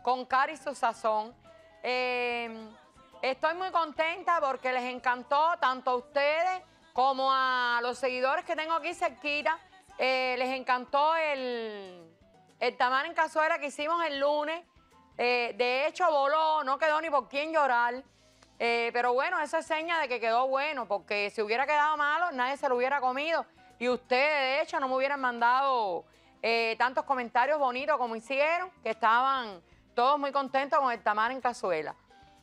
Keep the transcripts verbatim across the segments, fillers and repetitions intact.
con Cari su sazón. Eh, estoy muy contenta porque les encantó tanto a ustedes como a los seguidores que tengo aquí cerquita. Eh, les encantó el, el tamal en cazuela que hicimos el lunes. Eh, de hecho, voló, no quedó ni por quién llorar. Eh, pero bueno, eso es seña de que quedó bueno, porque si hubiera quedado malo, nadie se lo hubiera comido. Y ustedes, de hecho, no me hubieran mandado eh, tantos comentarios bonitos como hicieron, que estaban todos muy contentos con el tamal en cazuela.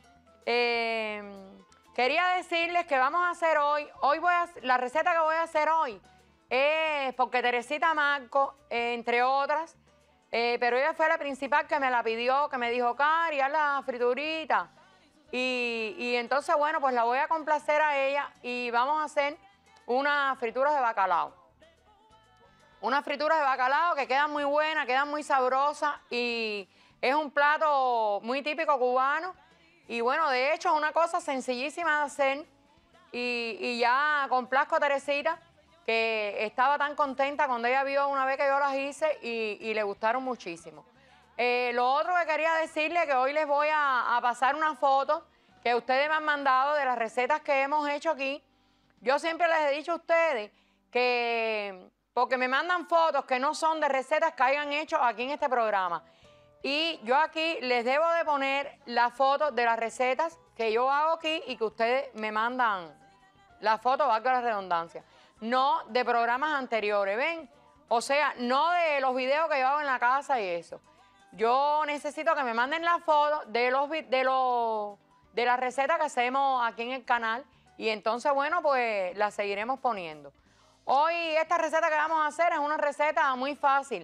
Eh, quería decirles que vamos a hacer hoy, hoy voy a, la receta que voy a hacer hoy es porque Teresita Marco, eh, entre otras, eh, pero ella fue la principal que me la pidió, que me dijo, Cari, haz la friturita. Y, y entonces, bueno, pues la voy a complacer a ella y vamos a hacer unas frituras de bacalao. Unas frituras de bacalao que quedan muy buenas, quedan muy sabrosas y es un plato muy típico cubano. Y bueno, de hecho es una cosa sencillísima de hacer y, y ya complazco a Teresita, que estaba tan contenta cuando ella vio una vez que yo las hice y, y le gustaron muchísimo. Eh, lo otro que quería decirle que hoy les voy a, a pasar una foto que ustedes me han mandado de las recetas que hemos hecho aquí. Yo siempre les he dicho a ustedes que, porque me mandan fotos que no son de recetas que hayan hecho aquí en este programa. Y yo aquí les debo de poner las fotos de las recetas que yo hago aquí y que ustedes me mandan la foto, valga la redundancia. No de programas anteriores, ¿ven? O sea, no de los videos que yo hago en la casa y eso. Yo necesito que me manden la foto de los de los de las recetas que hacemos aquí en el canal y entonces, bueno, pues la seguiremos poniendo. Hoy esta receta que vamos a hacer es una receta muy fácil.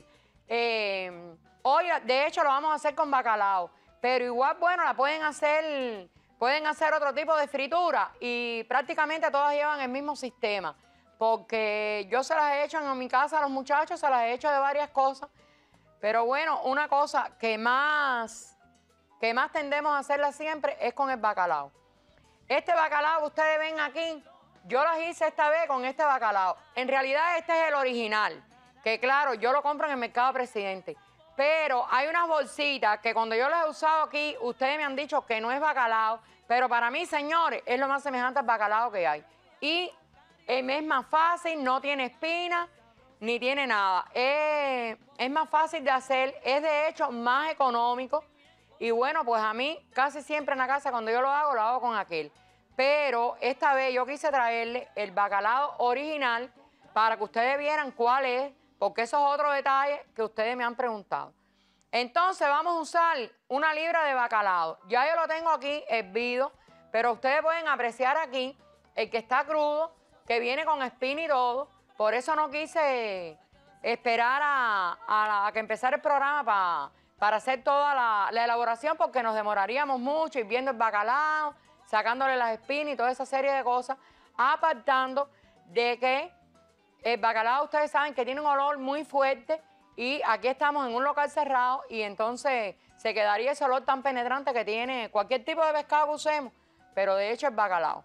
Eh, hoy, de hecho, lo vamos a hacer con bacalao, pero igual, bueno, la pueden hacer, pueden hacer otro tipo de fritura y prácticamente todas llevan el mismo sistema, porque yo se las he hecho en mi casa a los muchachos, se las he hecho de varias cosas. Pero bueno, una cosa que más, que más tendemos a hacerla siempre es con el bacalao. Este bacalao que ustedes ven aquí, yo las hice esta vez con este bacalao. En realidad este es el original, que claro, yo lo compro en el Mercado Presidente. Pero hay unas bolsitas que cuando yo las he usado aquí, ustedes me han dicho que no es bacalao, pero para mí, señores, es lo más semejante al bacalao que hay. Y es más fácil, no tiene espina, ni tiene nada. Es, es más fácil de hacer, es de hecho más económico. Y bueno, pues a mí casi siempre en la casa cuando yo lo hago, lo hago con aquel. Pero esta vez yo quise traerle el bacalao original para que ustedes vieran cuál es, porque esos es otro detalle que ustedes me han preguntado. Entonces vamos a usar una libra de bacalao. Ya yo lo tengo aquí hervido, pero ustedes pueden apreciar aquí el que está crudo, que viene con espina y todo. Por eso no quise esperar a, a, a que empezara el programa para, para hacer toda la, la elaboración, porque nos demoraríamos mucho hirviendo el bacalao, sacándole las espinas y toda esa serie de cosas, apartando de que el bacalao, ustedes saben que tiene un olor muy fuerte y aquí estamos en un local cerrado y entonces se quedaría ese olor tan penetrante que tiene cualquier tipo de pescado que usemos, pero de hecho el bacalao.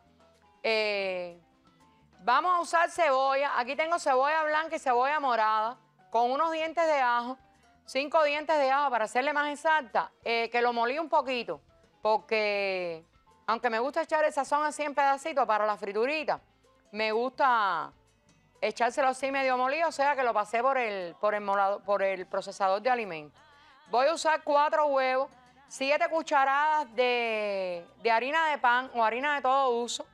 Eh, Vamos a usar cebolla. Aquí tengo cebolla blanca y cebolla morada con unos dientes de ajo, cinco dientes de ajo para hacerle más exacta, eh, que lo molí un poquito, porque aunque me gusta echar el sazón así en pedacitos para la friturita, me gusta echárselo así medio molido, o sea que lo pasé por el, por el, molado, por el procesador de alimentos. Voy a usar cuatro huevos, siete cucharadas de, de harina de pan o harina de todo uso.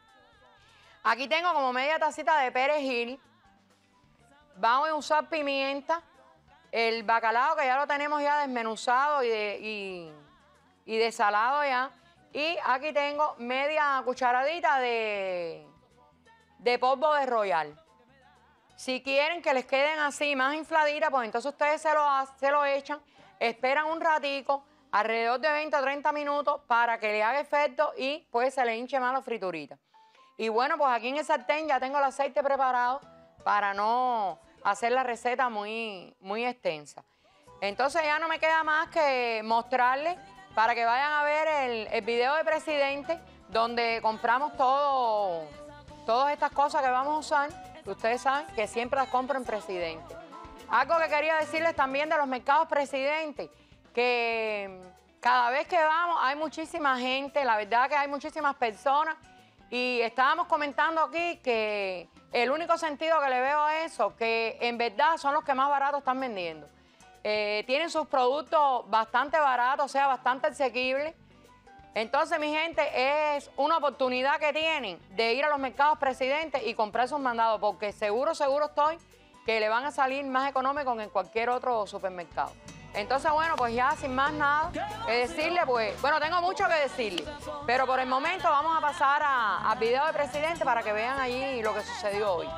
Aquí tengo como media tacita de perejil. Vamos a usar pimienta. El bacalao que ya lo tenemos ya desmenuzado y, de, y, y desalado ya. Y aquí tengo media cucharadita de, de polvo de Royal. Si quieren que les queden así más infladitas, pues entonces ustedes se lo, se lo echan, esperan un ratico, alrededor de veinte o treinta minutos para que le haga efecto y pues se le hinche más la friturita. Y bueno, pues aquí en el sartén ya tengo el aceite preparado para no hacer la receta muy, muy extensa. Entonces ya no me queda más que mostrarles para que vayan a ver el, el video de Presidente, donde compramos todo, todas estas cosas que vamos a usar, que ustedes saben que siempre las compro en Presidente. Algo que quería decirles también de los mercados Presidente, que cada vez que vamos hay muchísima gente, la verdad que hay muchísimas personas. Y estábamos comentando aquí que el único sentido que le veo a eso, que en verdad son los que más baratos están vendiendo. Eh, tienen sus productos bastante baratos, o sea, bastante asequibles. Entonces, mi gente, es una oportunidad que tienen de ir a los mercados Presidente y comprar sus mandados, porque seguro, seguro estoy que le van a salir más económicos que en cualquier otro supermercado. Entonces, bueno, pues ya sin más nada que decirle, pues, bueno, tengo mucho que decirle, pero por el momento vamos a pasar a- al video de Presidente para que vean allí lo que sucedió hoy.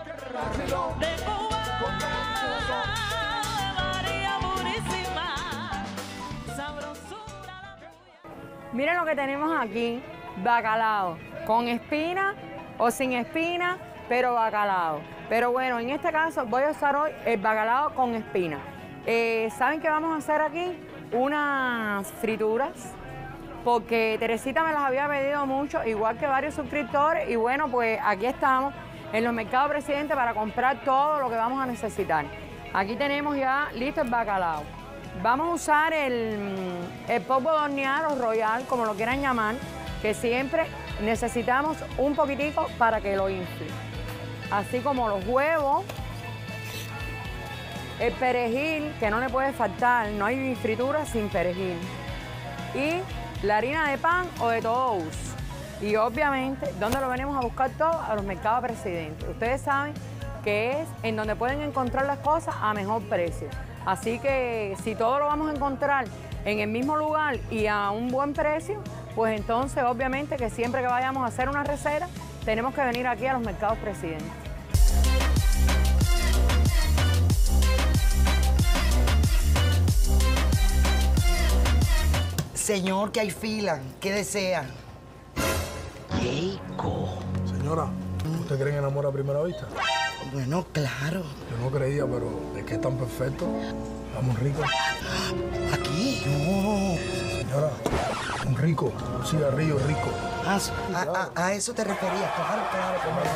Miren lo que tenemos aquí, bacalao, con espina o sin espina, pero bacalao. Pero bueno, en este caso voy a usar hoy el bacalao con espina. Eh, ¿Saben qué vamos a hacer aquí? Unas frituras, porque Teresita me las había pedido mucho, igual que varios suscriptores, y bueno, pues aquí estamos en los mercados Presidente para comprar todo lo que vamos a necesitar. Aquí tenemos ya listo el bacalao. Vamos a usar el, el polvo de hornear o royal, como lo quieran llamar, que siempre necesitamos un poquitico para que lo infle. Así como los huevos, el perejil, que no le puede faltar, no hay fritura sin perejil. Y la harina de pan o de todo uso. Y obviamente, ¿dónde lo venimos a buscar todo? A los mercados Presidente. Ustedes saben que es en donde pueden encontrar las cosas a mejor precio. Así que si todo lo vamos a encontrar en el mismo lugar y a un buen precio, pues entonces obviamente que siempre que vayamos a hacer una receta, tenemos que venir aquí a los mercados Presidente. Señor, que hay fila. ¿Qué desea? Keiko. Señora, ¿usted cree en el amor a primera vista? Bueno, claro. Yo no creía, pero es que es tan perfecto. Estamos ricos. ¿Aquí? No. Señora, un rico, un cigarrillo rico. Ah, a, a- a eso te referías. Claro, claro, claro.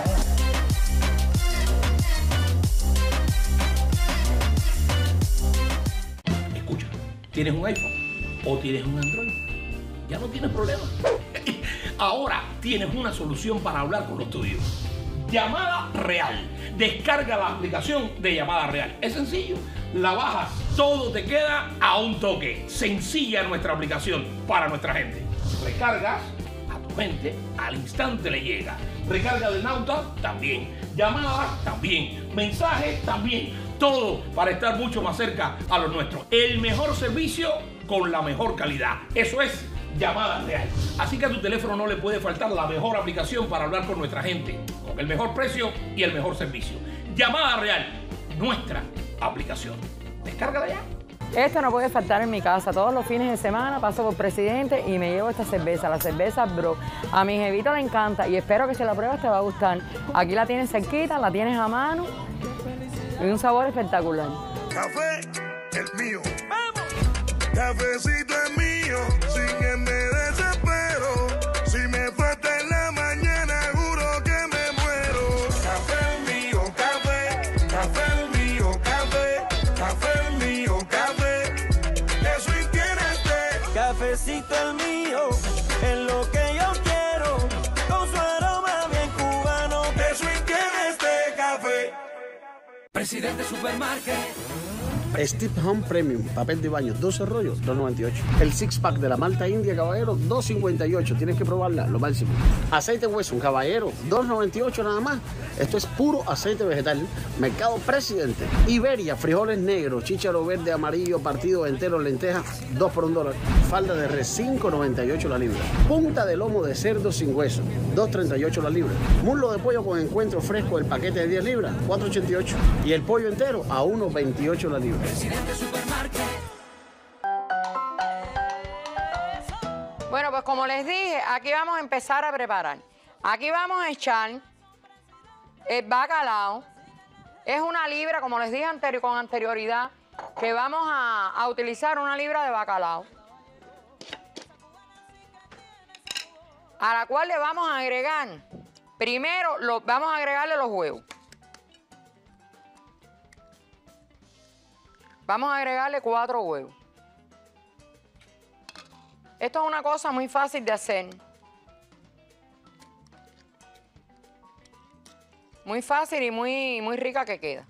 Escucha, ¿tienes un iPhone o tienes un Android? Ya no tienes problema. Ahora tienes una solución para hablar con los tuyos. Llamada Real. Descarga la aplicación de Llamada Real. Es sencillo. La bajas, todo te queda a un toque. Sencilla nuestra aplicación para nuestra gente. Recargas a tu gente, al instante le llega. Recarga del Nauta, también. Llamadas, también. Mensajes, también. Todo para estar mucho más cerca a los nuestros. El mejor servicio con la mejor calidad. Eso es Llamada Real. Así que a tu teléfono no le puede faltar la mejor aplicación para hablar con nuestra gente, con el mejor precio y el mejor servicio. Llamada Real, nuestra aplicación. Descárgala ya. Esto no puede faltar en mi casa. Todos los fines de semana paso por Presidente y me llevo esta cerveza, la cerveza Bro. A mi jevito le encanta y espero que si la pruebas te va a gustar. Aquí la tienes cerquita, la tienes a mano y un sabor espectacular. Café, el mío. Cafecito es mío, sin él me desespero. Si me falta en la mañana, juro que me muero. Café es mío, café, café es mío, café, café es mío, café. Eso y tiene este. Cafecito el mío, es lo que yo quiero, con su aroma bien cubano. Eso y tiene este café. Presidente Supermarket. Steve Home Premium, papel de baño, doce rollos, dos noventa y ocho. El six pack de la Malta India Caballero, dos cincuenta y ocho. Tienes que probarla, lo máximo. Aceite Wesson Caballero, dos noventa y ocho nada más. Esto es puro aceite vegetal. Mercado Presidente. Iberia, frijoles negros, chícharo verde, amarillo, partido entero, lentejas, dos por un dólar. Falda de res, cinco noventa y ocho la libra. Punta de lomo de cerdo sin hueso, dos treinta y ocho la libra. Muslo de pollo con encuentro fresco, el paquete de diez libras, cuatro ochenta y ocho. Y el pollo entero a uno veintiocho la libra. Presidente Supermarket. Bueno, pues como les dije, aquí vamos a empezar a preparar. Aquí vamos a echar el bacalao. Es una libra, como les dije anteri- con anterioridad, que vamos a, a utilizar una libra de bacalao. A la cual le vamos a agregar, primero lo, vamos a agregarle los huevos. Vamos a agregarle cuatro huevos. Esto es una cosa muy fácil de hacer. Muy fácil y muy, muy rica que queda.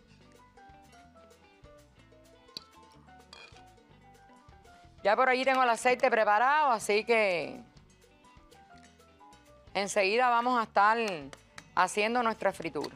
Ya por allí tengo el aceite preparado, así que enseguida vamos a estar haciendo nuestra fritura.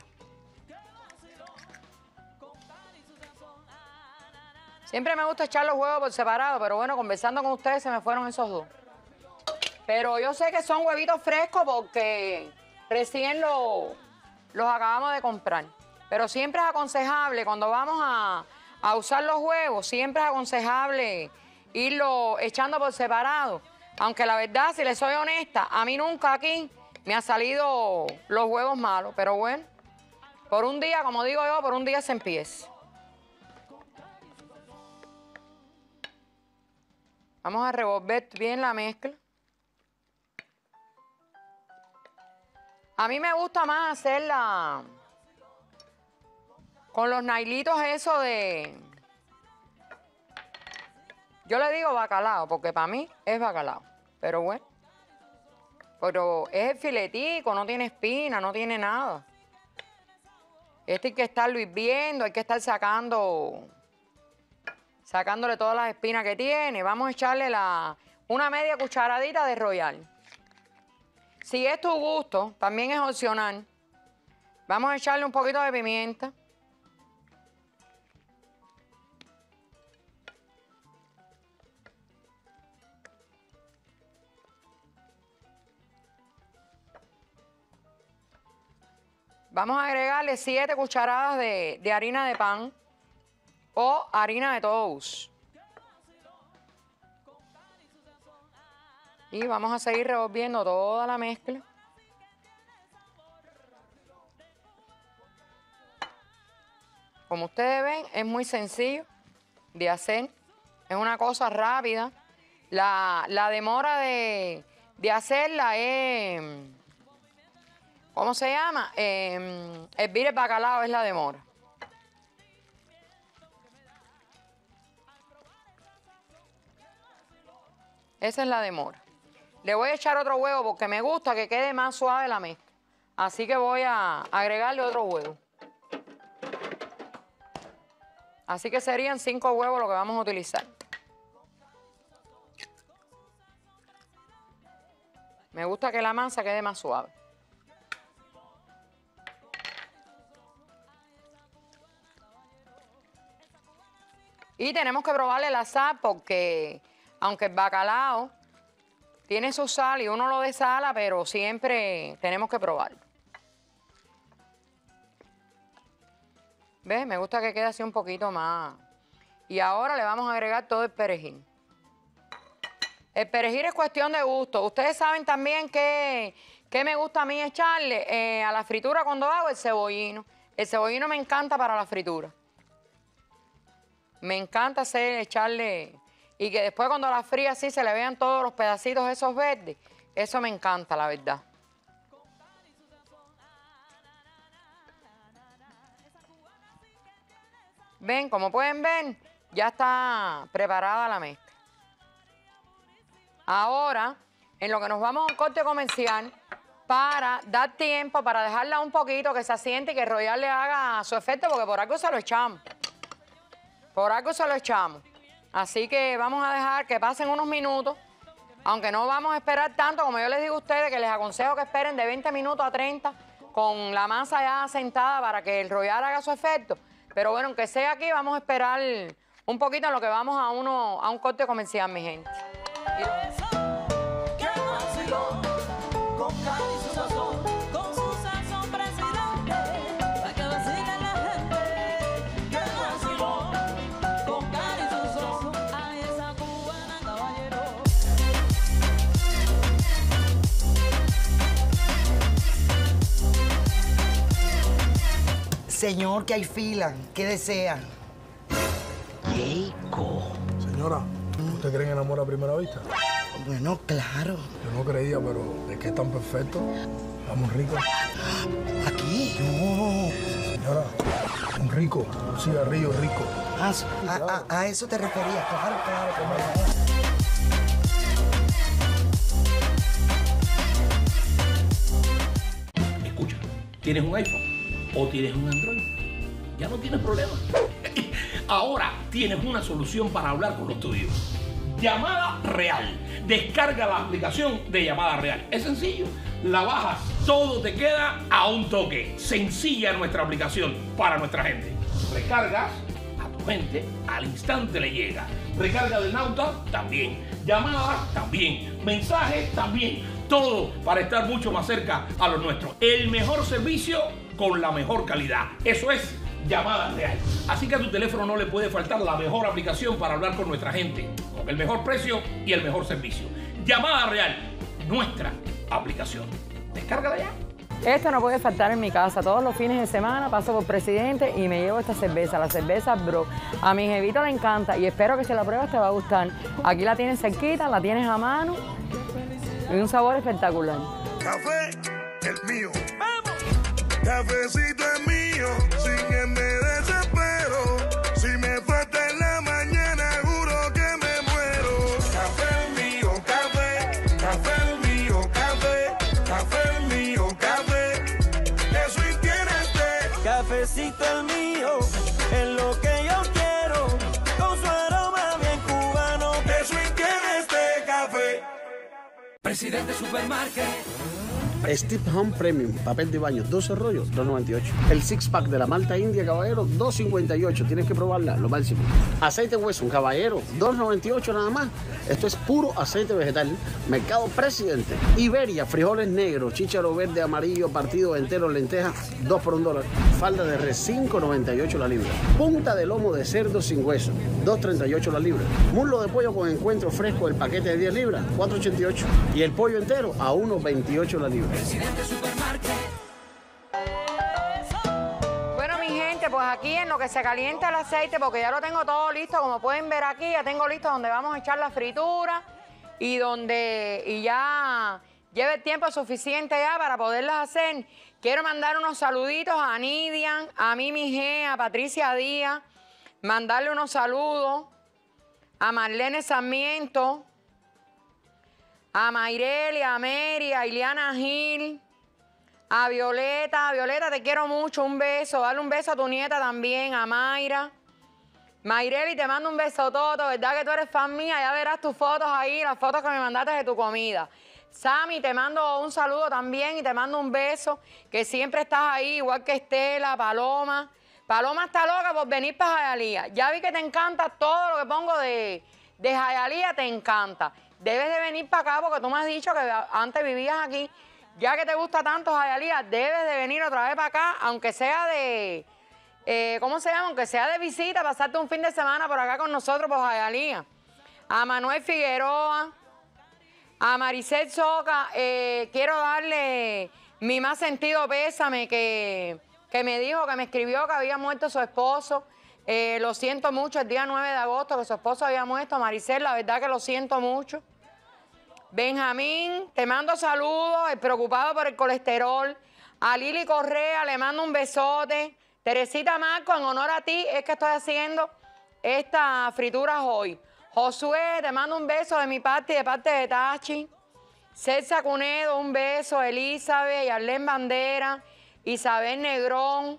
Siempre me gusta echar los huevos por separado, pero bueno, conversando con ustedes se me fueron esos dos. Pero yo sé que son huevitos frescos porque recién lo, los acabamos de comprar. Pero siempre es aconsejable, cuando vamos a, a usar los huevos, siempre es aconsejable irlo echando por separado. Aunque la verdad, si les soy honesta, a mí nunca aquí me han salido los huevos malos. Pero bueno, por un día, como digo yo, por un día se empieza. Vamos a revolver bien la mezcla. A mí me gusta más hacerla con los nailitos eso de... Yo le digo bacalao, porque para mí es bacalao. Pero bueno. Pero es el filetico, no tiene espina, no tiene nada. Este hay que estarlo hirviendo, hay que estar sacando... Sacándole todas las espinas que tiene. Vamos a echarle la, una media cucharadita de Royal. Si es tu gusto, también es opcional. Vamos a echarle un poquito de pimienta. Vamos a agregarle siete cucharadas de, de harina de pan o harina de toast. Y vamos a seguir revolviendo toda la mezcla. Como ustedes ven, es muy sencillo de hacer. Es una cosa rápida. La, la demora de, de hacerla es... ¿Cómo se llama? Eh, hervir el bacalao es la demora. Esa es la demora. Le voy a echar otro huevo porque me gusta que quede más suave la mezcla. Así que voy a agregarle otro huevo. Así que serían cinco huevos lo que vamos a utilizar. Me gusta que la masa quede más suave. Y tenemos que probarle la sal porque, aunque el bacalao tiene su sal y uno lo desala, pero siempre tenemos que probarlo. ¿Ves? Me gusta que quede así un poquito más. Y ahora le vamos a agregar todo el perejil. El perejil es cuestión de gusto. Ustedes saben también que, que me gusta a mí echarle eh, a la fritura cuando hago el cebollino. El cebollino me encanta para la fritura. Me encanta hacer, echarle, y que después cuando la fría así se le vean todos los pedacitos esos verdes. Eso me encanta, la verdad. Ven, como pueden ver, ya está preparada la mezcla. Ahora, en lo que nos vamos a un corte comercial, para dar tiempo, para dejarla un poquito, que se asiente y que el Royal le haga su efecto, porque por algo se lo echamos. Por algo se lo echamos. Así que vamos a dejar que pasen unos minutos, aunque no vamos a esperar tanto, como yo les digo a ustedes, que les aconsejo que esperen de veinte minutos a treinta con la masa ya sentada para que el Royal haga su efecto. Pero bueno, aunque sea aquí, vamos a esperar un poquito en lo que vamos a, uno, a un corte comercial, mi gente. Señor, que hay fila. ¿Qué desea? Rico. Señora, ¿usted cree en el amor a primera vista? Bueno, claro. Yo no creía, pero es que es tan perfecto. Estamos ricos. ¿Aquí? No. Señora, un rico, un cigarrillo rico. Ah, a, a, a eso te referías. Claro, claro, claro. ¿Tienes un iPhone o tienes un Android? Ya no tienes problema. Ahora tienes una solución para hablar con los tuyos. Llamada Real. Descarga la aplicación de Llamada Real. Es sencillo. La bajas. Todo te queda a un toque. Sencilla nuestra aplicación para nuestra gente. Recargas a tu gente, al instante le llega. Recarga del Nauta también. Llamadas también. Mensajes también. Todo para estar mucho más cerca a los nuestros. El mejor servicio con la mejor calidad. Eso es Llamada Real. Así que a tu teléfono no le puede faltar la mejor aplicación para hablar con nuestra gente, con el mejor precio y el mejor servicio. Llamada Real, nuestra aplicación. Descárgala ya. Esto no puede faltar en mi casa. Todos los fines de semana paso por Presidente y me llevo esta cerveza, la cerveza Bro. A mi jevito le encanta y espero que si la pruebas te va a gustar. Aquí la tienes cerquita, la tienes a mano y un sabor espectacular. Café es mío. ¡Vamos! Cafecito es mío. Sin que me desespero. Si me falta en la mañana, juro que me muero. Café es mío, café. Café es mío, café. Café es mío, café. Eso y tienes té. Cafecito el mío, es lo que yo quiero, con su aroma bien cubano. Eso y tienes té, café. Presidente Supermarket. Steve Home Premium, papel de baño, doce rollos, dos noventa y ocho. El six pack de la Malta India, caballero, dos cincuenta y ocho. Tienes que probarla, lo máximo. Aceite Wesson, caballero, dos noventa y ocho nada más. Esto es puro aceite vegetal. Mercado Presidente. Iberia, frijoles negros, chícharo verde, amarillo, partido entero, lentejas, dos por un dólar. Falda de res, cinco noventa y ocho la libra. Punta de lomo de cerdo sin hueso, dos treinta y ocho la libra. Muslo de pollo con encuentro fresco, el paquete de diez libras, cuatro ochenta y ocho. Y el pollo entero a uno veintiocho la libra. Presidente Supermarket. Bueno, mi gente, pues aquí en lo que se calienta el aceite, porque ya lo tengo todo listo, como pueden ver aquí, ya tengo listo donde vamos a echar la fritura y donde y ya lleve el tiempo suficiente ya para poderlas hacer. Quiero mandar unos saluditos a Nidian, a Mimi G, a Patricia Díaz, mandarle unos saludos a Marlene Sarmiento, a Mayreli, a Mary, a Ileana Gil, a Violeta. Violeta, te quiero mucho, un beso. Dale un beso a tu nieta también, a Mayra. Mayreli, te mando un beso todo, ¿verdad que tú eres fan mía? Ya verás tus fotos ahí, las fotos que me mandaste de tu comida. Sammy, te mando un saludo también y te mando un beso, que siempre estás ahí, igual que Estela, Paloma. Paloma está loca por venir para Hialeah. Ya vi que te encanta todo lo que pongo de, de Hialeah, te encanta. Debes de venir para acá porque tú me has dicho que antes vivías aquí. Ya que te gusta tanto Hialeah, debes de venir otra vez para acá, aunque sea de, eh, ¿cómo se llama? Aunque sea de visita, pasarte un fin de semana por acá con nosotros por Hialeah. A Manuel Figueroa, a Maricel Soca, eh, quiero darle mi más sentido pésame que, que me dijo, que me escribió que había muerto su esposo. Eh, lo siento mucho, el día nueve de agosto que su esposo había muerto. Maricel, la verdad que lo siento mucho. Benjamín, te mando saludos, el preocupado por el colesterol. A Lili Correa, le mando un besote. Teresita Marco, en honor a ti es que estoy haciendo esta fritura hoy. Josué, te mando un beso de mi parte y de parte de Tachi. Celsa Cunedo, un beso. Elizabeth, Yarlén Bandera, Isabel Negrón.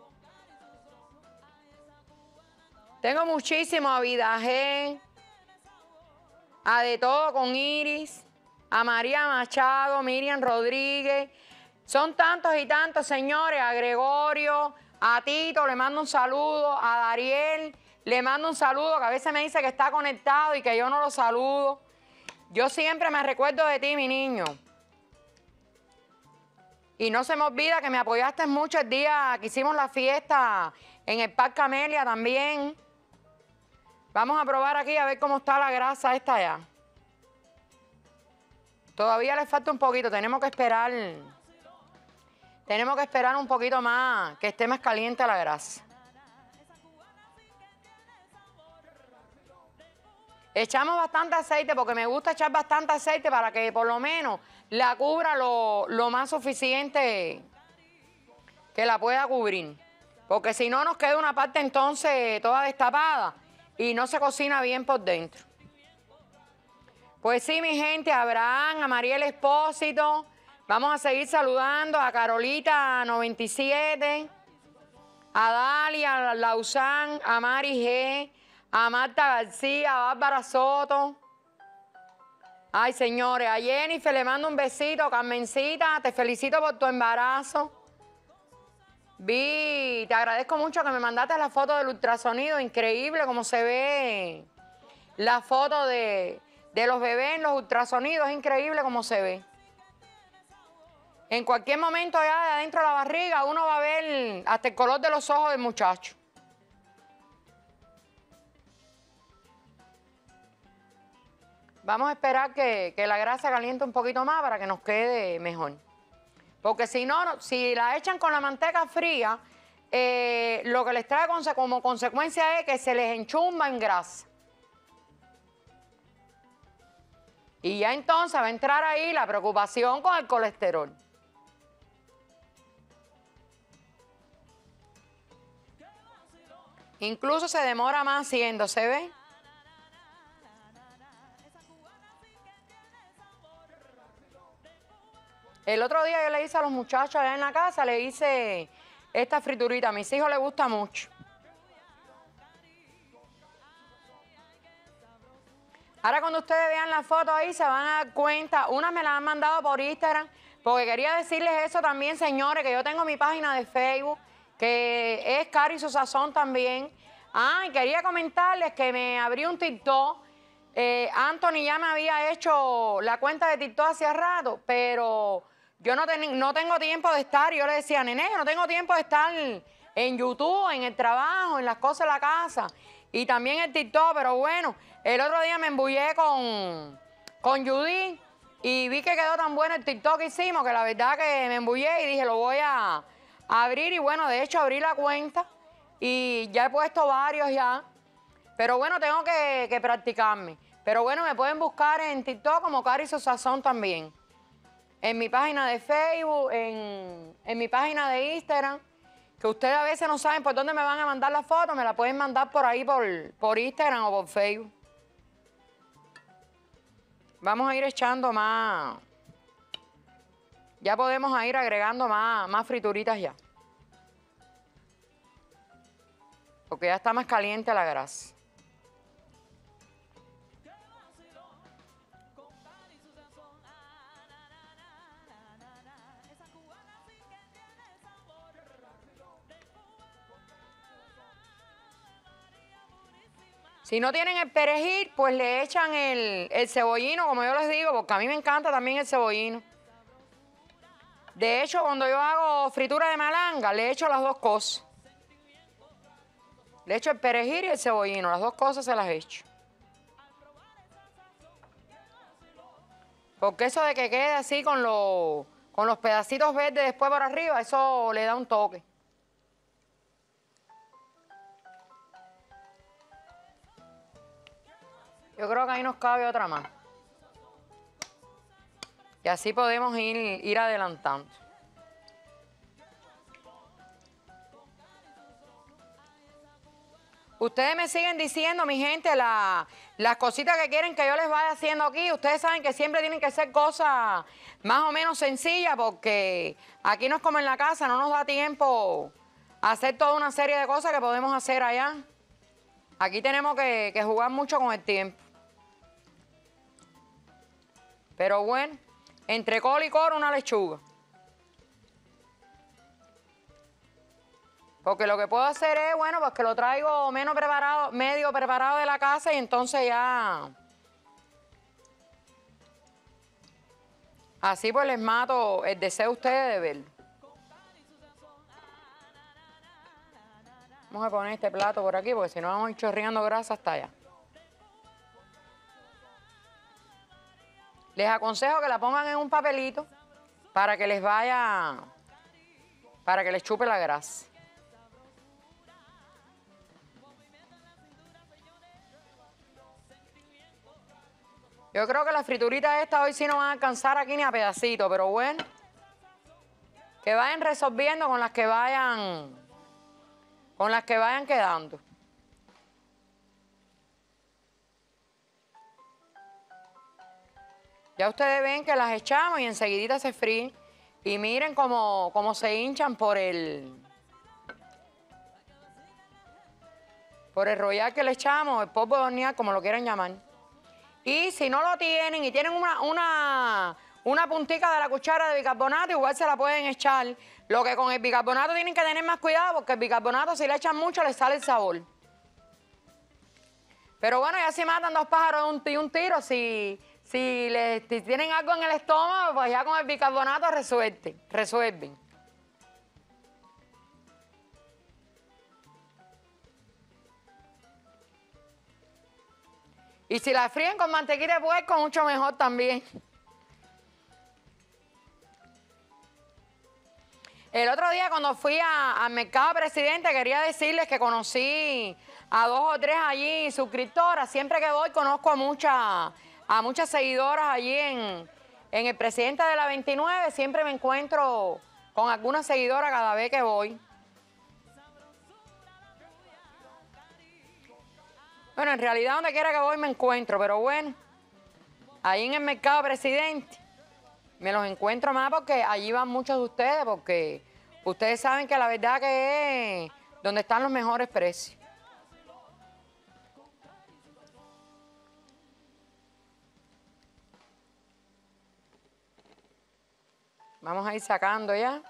Tengo muchísimo a Vidajé, a De Todo con Iris, a María Machado, Miriam Rodríguez. Son tantos y tantos, señores. A Gregorio, a Tito, le mando un saludo. A Dariel, le mando un saludo, que a veces me dice que está conectado y que yo no lo saludo. Yo siempre me recuerdo de ti, mi niño. Y no se me olvida que me apoyaste mucho el día que hicimos la fiesta en el Parque Amelia también. Vamos a probar aquí a ver cómo está la grasa esta ya. Todavía le falta un poquito, tenemos que esperar. Tenemos que esperar un poquito más, que esté más caliente la grasa. Echamos bastante aceite porque me gusta echar bastante aceite para que por lo menos la cubra lo, lo más suficiente que la pueda cubrir. Porque si no nos queda una parte entonces toda destapada y no se cocina bien por dentro. Pues sí, mi gente, a Abraham, a Mariel Espósito, Vamos a seguir saludando a Carolita noventa y siete, a Dalia Lausán, a Mari G, a Marta García, a Bárbara Soto. Ay, señores, a Jennifer le mando un besito. Carmencita, te felicito por tu embarazo. Vi, te agradezco mucho que me mandaste la foto del ultrasonido. Increíble cómo se ve la foto de, de los bebés en los ultrasonidos. Es increíble cómo se ve. En cualquier momento ya de adentro de la barriga uno va a ver hasta el color de los ojos del muchacho. Vamos a esperar que, que la grasa caliente un poquito más para que nos quede mejor. Porque si no, no si la echan con la manteca fría, eh, lo que les trae conse como consecuencia es que se les enchumba en grasa. Y ya entonces va a entrar ahí la preocupación con el colesterol. Incluso se demora más haciendo, ¿se ve? El otro día yo le hice a los muchachos allá en la casa, le hice esta friturita. A mis hijos les gusta mucho. Ahora cuando ustedes vean la foto ahí se van a dar cuenta. Unas me las han mandado por Instagram, porque quería decirles eso también, señores, que yo tengo mi página de Facebook, que es Cari Su Sazón también. Ah, y quería comentarles que me abrí un TikTok. Eh, Anthony ya me había hecho la cuenta de TikTok hace rato, pero yo no, ten, no tengo tiempo de estar. Yo le decía, nene, yo no tengo tiempo de estar en YouTube, en el trabajo, en las cosas de la casa y también en TikTok. Pero bueno, el otro día me embullé con, con Judy y vi que quedó tan bueno el TikTok que hicimos que la verdad que me embullé y dije, lo voy a, a abrir. Y bueno, de hecho abrí la cuenta y ya he puesto varios ya. Pero bueno, tengo que, que practicarme. Pero bueno, me pueden buscar en TikTok como Cari Su Sazón también. En mi página de Facebook, en, en mi página de Instagram, que ustedes a veces no saben por dónde me van a mandar la foto, me la pueden mandar por ahí, por, por Instagram o por Facebook. Vamos a ir echando más. Ya podemos ir agregando más, más frituritas ya. Porque ya está más caliente la grasa. Si no tienen el perejil, pues le echan el, el cebollino, como yo les digo, porque a mí me encanta también el cebollino. De hecho, cuando yo hago fritura de malanga, le echo las dos cosas. Le echo el perejil y el cebollino, las dos cosas se las echo. Porque eso de que quede así con, lo, con los pedacitos verdes después por arriba, eso le da un toque. Yo creo que ahí nos cabe otra más. Y así podemos ir, ir adelantando. Ustedes me siguen diciendo, mi gente, la, las cositas que quieren que yo les vaya haciendo aquí. Ustedes saben que siempre tienen que ser cosas más o menos sencillas porque aquí no es como en la casa, no nos da tiempo a hacer toda una serie de cosas que podemos hacer allá. Aquí tenemos que, que jugar mucho con el tiempo. Pero bueno, entre col y coro una lechuga. Porque lo que puedo hacer es, bueno, pues que lo traigo menos preparado, medio preparado de la casa y entonces ya... Así pues les mato el deseo a ustedes de verlo. Vamos a poner este plato por aquí porque si no vamos a ir chorreando grasa hasta allá. Les aconsejo que la pongan en un papelito para que les vaya, para que les chupe la grasa. Yo creo que las frituritas estas hoy sí no van a alcanzar aquí ni a pedacitos, pero bueno. Que vayan resolviendo con las que vayan, con las que vayan quedando. Ya ustedes ven que las echamos y enseguidita se fríen. Y miren cómo, cómo se hinchan por el... por el royal que le echamos, el polvo de hornear, como lo quieran llamar. Y si no lo tienen y tienen una, una, una puntica de la cuchara de bicarbonato, igual se la pueden echar. Lo que con el bicarbonato tienen que tener más cuidado, porque el bicarbonato si le echan mucho le sale el sabor. Pero bueno, ya si matan dos pájaros de un, de un tiro, si, si, le, si tienen algo en el estómago, pues ya con el bicarbonato resuelven. resuelven. Y si la fríen con mantequilla de puerco, mucho mejor también. El otro día cuando fui a- al Mercado Presidente, quería decirles que conocí a dos o tres allí suscriptoras. Siempre que voy conozco a muchas, a muchas seguidoras allí en, en el Presidente de la veintinueve. Siempre me encuentro con alguna seguidora cada vez que voy. Bueno, en realidad donde quiera que voy me encuentro, pero bueno, ahí en el Mercado Presidente me los encuentro más porque allí van muchos de ustedes, porque ustedes saben que la verdad que es donde están los mejores precios. Vamos a ir sacando ya.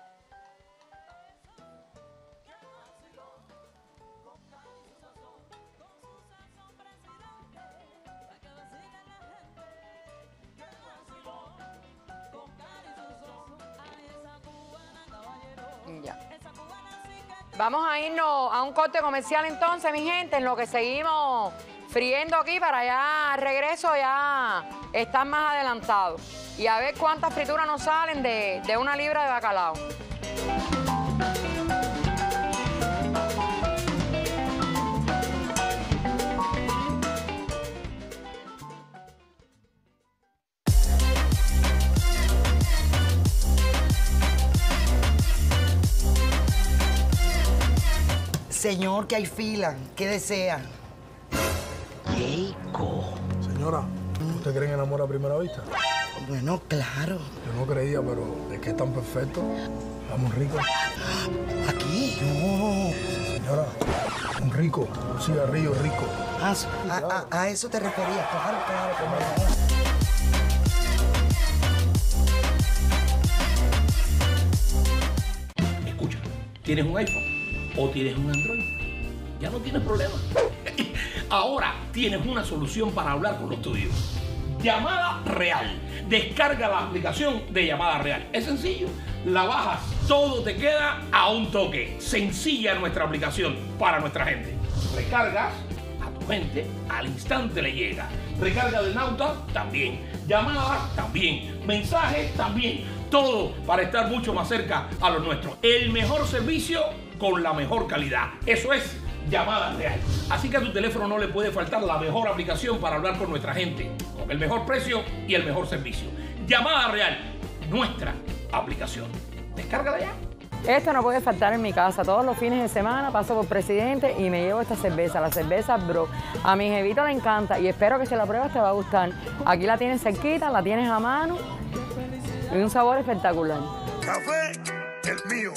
Ya. Vamos a irnos a un corte comercial entonces, mi gente, en lo que seguimos friendo aquí para ya al regreso ya están más adelantados. Y a ver cuántas frituras nos salen de, de una libra de bacalao. Señor, que hay fila. ¿Qué desea? Señora, ¿usted cree en el amor a primera vista? Bueno, claro. Yo no creía, pero es que es tan perfecto. Estamos ricos. ¿Aquí? No. Señora, un rico, un cigarrillo rico. Ah, a, a- a eso te referías. Claro, claro, cómo no. Escucha, ¿tienes un iPhone o tienes un Android? Ya no tienes problema. Ahora tienes una solución para hablar con los tuyos. Llamada Real. Descarga la aplicación de Llamada Real. Es sencillo. La bajas, todo te queda a un toque. Sencilla nuestra aplicación para nuestra gente. Recargas a tu gente, al instante le llega. Recarga del Nauta, también. Llamadas, también. Mensajes, también. Todo para estar mucho más cerca a los nuestros. El mejor servicio con la mejor calidad. Eso es Llamada Real. Así que a tu teléfono no le puede faltar la mejor aplicación para hablar con nuestra gente, con el mejor precio y el mejor servicio. Llamada Real, nuestra aplicación. Descárgala ya. Esto no puede faltar en mi casa. Todos los fines de semana paso por Presidente y me llevo esta cerveza, la cerveza Bro. A mi jevito le encanta y espero que si la pruebas te va a gustar. Aquí la tienes cerquita, la tienes a mano y un sabor espectacular. Café, el mío.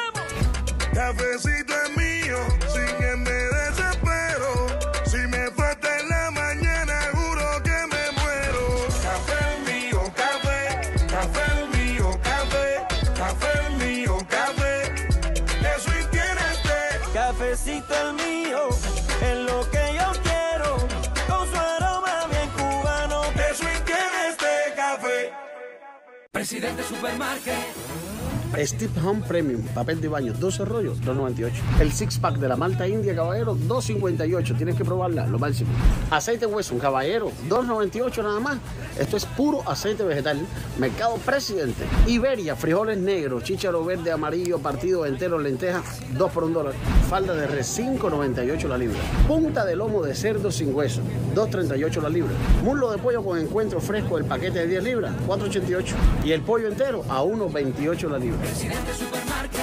Cafecito es mío, sin que me desespero. Si me falta en la mañana, juro que me muero. Café el mío, café, café el mío, café, café el mío, café. Eso y tienes té. Cafecito el mío, es lo que yo quiero, con su aroma bien cubano. Eso y tienes té, café. Presidente Supermarket. Steve Home Premium, papel de baño, doce rollos, dos noventa y ocho. El six pack de la Malta India, caballero, dos cincuenta y ocho. Tienes que probarla, lo máximo. Aceite Wesson, caballero, dos noventa y ocho nada más. Esto es puro aceite vegetal. Mercado Presidente. Iberia, frijoles negros, chícharo verde, amarillo, partido entero, lentejas, dos por un dólar. Falda de res, cinco noventa y ocho la libra. Punta de lomo de cerdo sin hueso, dos treinta y ocho la libra. Muslo de pollo con encuentro fresco, el paquete de diez libras, cuatro ochenta y ocho. Y el pollo entero a uno veintiocho la libra. Presidente Supermarket.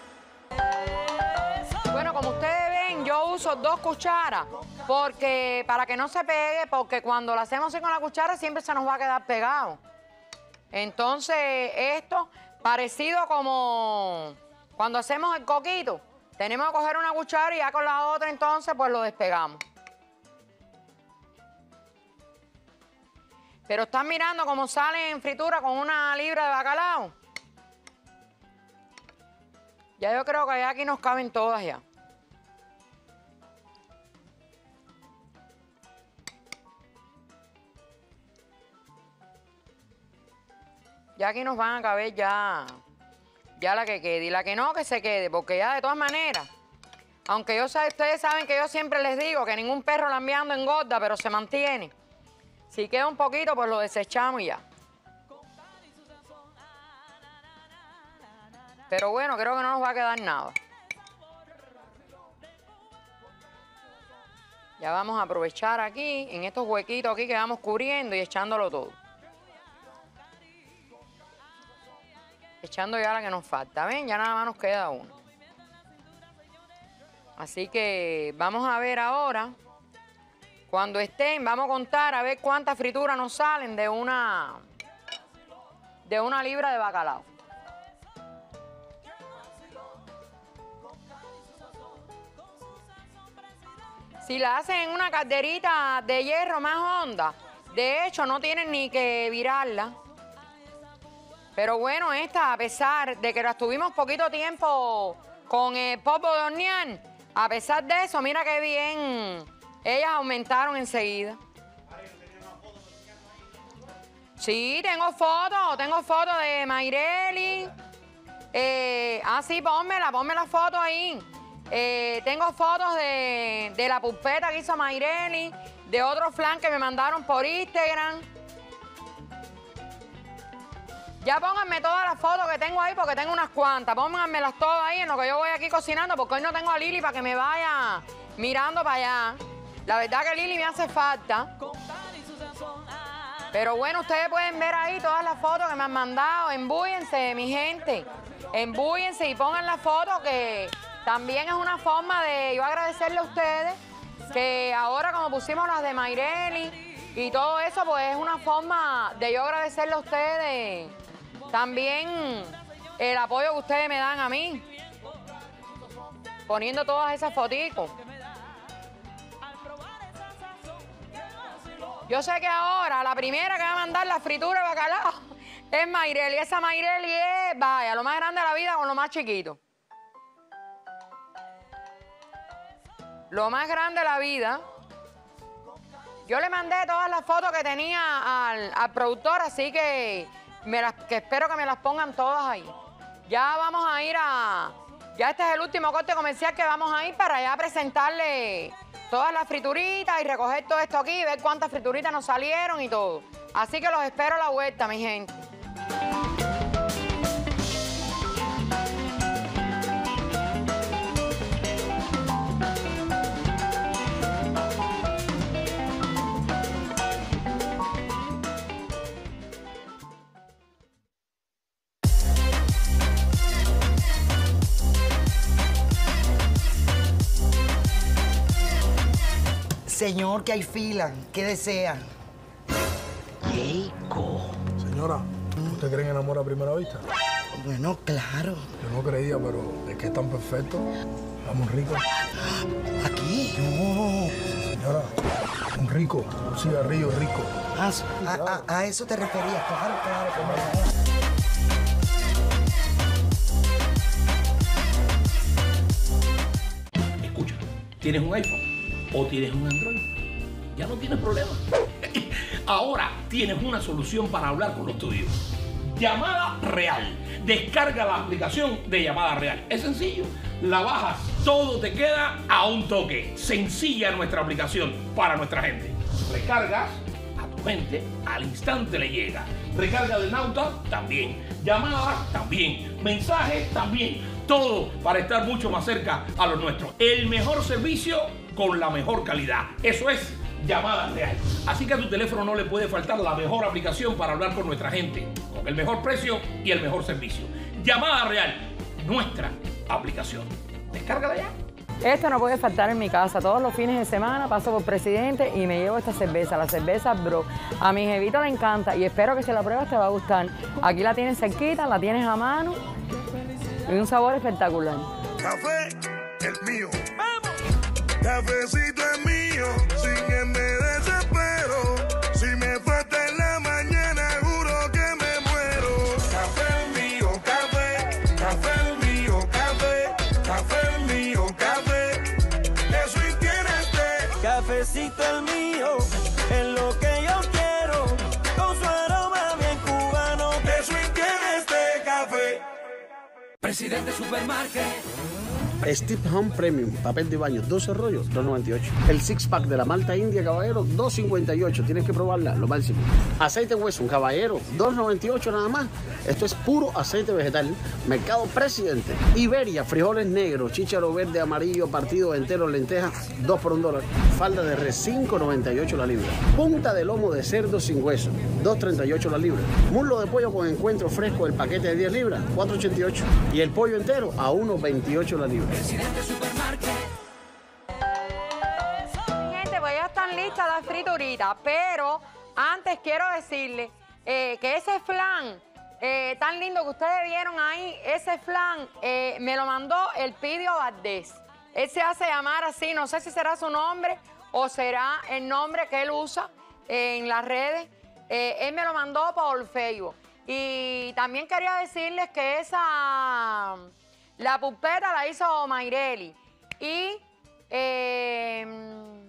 Bueno, como ustedes ven, yo uso dos cucharas porque para que no se pegue, porque cuando lo hacemos así con la cuchara siempre se nos va a quedar pegado. Entonces, esto parecido como cuando hacemos el coquito. Tenemos que coger una cuchara y ya con la otra entonces pues lo despegamos. Pero están mirando cómo sale en fritura con una libra de bacalao. Ya yo creo que ya aquí nos caben todas ya. Ya aquí nos van a caber ya, ya la que quede. Y la que no, que se quede. Porque ya de todas maneras, aunque yo sé, ustedes saben que yo siempre les digo que ningún perro lambeando engorda, pero se mantiene. Si queda un poquito, pues lo desechamos y ya. Pero bueno, creo que no nos va a quedar nada. Ya vamos a aprovechar aquí, en estos huequitos aquí que vamos cubriendo y echándolo todo. Echando ya la que nos falta, ¿ven? Ya nada más nos queda uno. Así que vamos a ver ahora, cuando estén, vamos a contar a ver cuántas frituras nos salen de una, de una libra de bacalao. Si la hacen en una calderita de hierro más honda, de hecho no tienen ni que virarla. Pero bueno, esta, a pesar de que las tuvimos poquito tiempo con el polvo de hornear, a pesar de eso, mira qué bien, ellas aumentaron enseguida. Sí, tengo fotos, tengo fotos de Mayreli. Eh, ah, sí, pónmela, ponme la foto ahí. Eh, tengo fotos de, de la pulpeta que hizo Mayreli, de otro flan que me mandaron por Instagram. Ya pónganme todas las fotos que tengo ahí porque tengo unas cuantas. Pónganmelas todas ahí en lo que yo voy aquí cocinando porque hoy no tengo a Lili para que me vaya mirando para allá. La verdad que Lili me hace falta. Pero bueno, ustedes pueden ver ahí todas las fotos que me han mandado. Embúyense, mi gente. Embúyense y pongan la foto que también es una forma de yo agradecerle a ustedes que ahora como pusimos las de Mayreli y todo eso, pues es una forma de yo agradecerle a ustedes también el apoyo que ustedes me dan a mí, poniendo todas esas fotitos. Yo sé que ahora la primera que va a mandar la fritura de bacalao es Mayreli. Esa Mayreli es, vaya, lo más grande de la vida con lo más chiquito. Lo más grande de la vida. Yo le mandé todas las fotos que tenía al, al productor, así que, me las, que espero que me las pongan todas ahí. Ya vamos a ir a... Ya este es el último corte comercial que vamos a ir para ya presentarle todas las frituritas y recoger todo esto aquí y ver cuántas frituritas nos salieron y todo. Así que los espero a la vuelta, mi gente. Señor, que hay fila. ¿Qué desea? Keiko. Señora, ¿usted cree en el amor a primera vista? Bueno, claro. Yo no creía, pero es que es tan perfecto. Vamos rico. ¿Aquí? No. Sí, señora, un rico, un cigarrillo rico. Ah, a, a, a eso te referías. Claro, claro, claro. Escucha, ¿tienes un iPhone o tienes un Android? Ya no tienes problema. Ahora tienes una solución para hablar con los tuyos. Llamada Real. Descarga la aplicación de Llamada Real. Es sencillo. La bajas, todo te queda a un toque. Sencilla nuestra aplicación para nuestra gente. Recargas a tu gente, al instante le llega. Recarga del Nauta, también. Llamadas, también. Mensajes, también. Todo para estar mucho más cerca a los nuestros. El mejor servicio con la mejor calidad. Eso es Llamada Real. Así que a tu teléfono no le puede faltar la mejor aplicación para hablar con nuestra gente, con el mejor precio y el mejor servicio. Llamada Real, nuestra aplicación. Descárgala ya. Esto no puede faltar en mi casa. Todos los fines de semana paso por Presidente y me llevo esta cerveza, la cerveza Bro. A mi jevito le encanta y espero que si la pruebas te va a gustar. Aquí la tienes cerquita, la tienes a mano y un sabor espectacular. Café, el mío. Cafecito es mío, sin él me desespero. Si me falta en la mañana, juro que me muero. Café el mío, café, café el mío, café, café el mío, café. Eso y tiene este. Cafecito el mío, es lo que yo quiero, con su aroma bien cubano. Eso y tiene este café. Presidente Supermarket. Steve Home Premium, papel de baño, doce rollos, dos noventa y ocho. El six pack de la Malta India, caballero, dos cincuenta y ocho. Tienes que probarla, lo máximo. Aceite Wesson, caballero, dos noventa y ocho nada más. Esto es puro aceite vegetal. Mercado Presidente. Iberia, frijoles negros, chícharo verde, amarillo, partido entero, lentejas, dos por un dólar. Falda de res, cinco noventa y ocho la libra. Punta de lomo de cerdo sin hueso, dos treinta y ocho la libra. Muslo de pollo con encuentro fresco, el paquete de diez libras, cuatro ochenta y ocho. Y el pollo entero a uno veintiocho la libra. Presidente Supermarket. Gente, pues ya están listas las frituritas, pero antes quiero decirles eh, que ese flan eh, tan lindo que ustedes vieron ahí, ese flan eh, me lo mandó el Pidio Valdés. Él se hace llamar así, no sé si será su nombre o será el nombre que él usa eh, en las redes. Eh, él me lo mandó por Facebook. Y también quería decirles que esa... La pulpeta la hizo Mayreli y eh,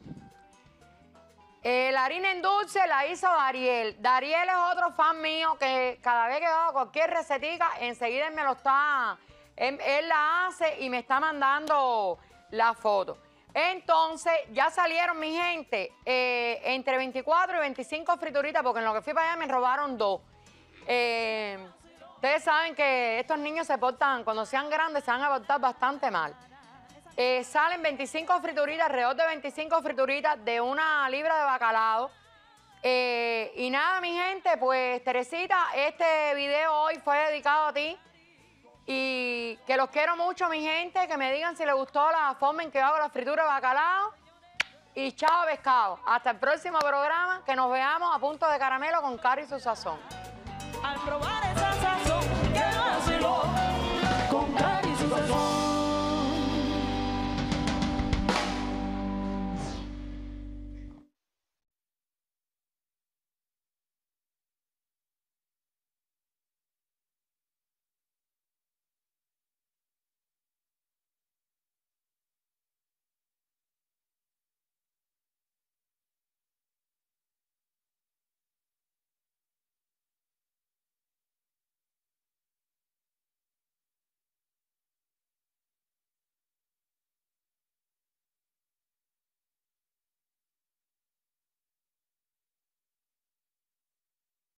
eh, la harina en dulce la hizo Dariel. Dariel es otro fan mío que cada vez que hago cualquier recetica, enseguida él me lo está, él, él la hace y me está mandando la foto. Entonces, ya salieron, mi gente, eh, entre veinticuatro y veinticinco frituritas, porque en lo que fui para allá me robaron dos. Eh, Ustedes saben que estos niños se portan, cuando sean grandes, se van a portar bastante mal. Eh, salen veinticinco frituritas, alrededor de veinticinco frituritas de una libra de bacalao. Eh, y nada, mi gente, pues, Teresita, este video hoy fue dedicado a ti. Y que los quiero mucho, mi gente, que me digan si les gustó la forma en que hago la fritura de bacalao. Y chao, pescado. Hasta el próximo programa, que nos veamos a punto de caramelo con Cari y su sazón. Al probar esa sazón, que vaciló.